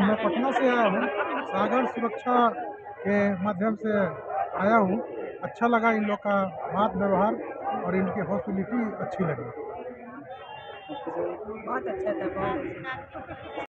मैं पटना से आया हूँ, सागर सुरक्षा के माध्यम से आया हूँ। अच्छा लगा इन लोग का बात व्यवहार और इनकी हॉस्पिटैलिटी अच्छी लगी। बहुत अच्छा था, बहुत अच्छा।